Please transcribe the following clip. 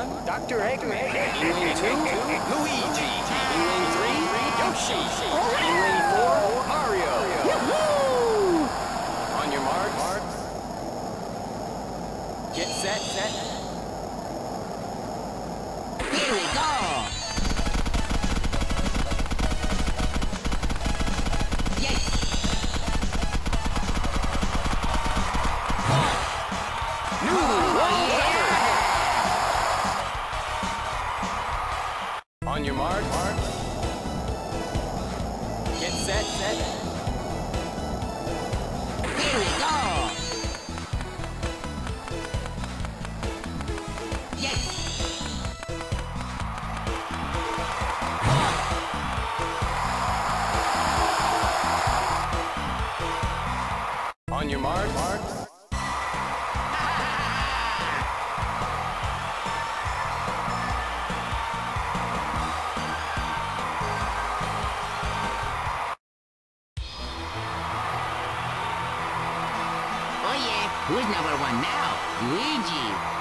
Dr. Eggman. In lane 2, Luigi. In lane 3, Yoshi. In lane 4, Mario. Woohoo! On your marks. Get set. Here we go! Yes! New world record. On your marks. Get set. Here we go! Yes! On your marks. Oh yeah, who's number one now? Luigi!